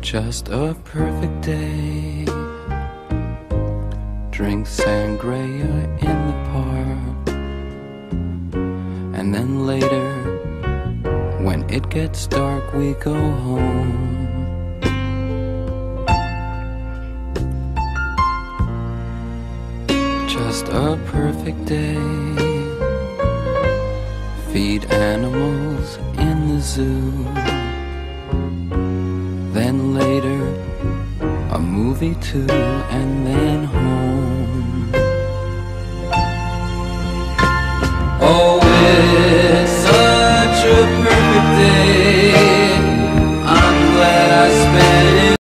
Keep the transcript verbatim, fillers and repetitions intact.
Just a perfect day. Drink sangria in the park, and then later, when it gets dark, we go home. Just a perfect day. Feed animals in the zoo. Then later, a movie too, and then home. Oh,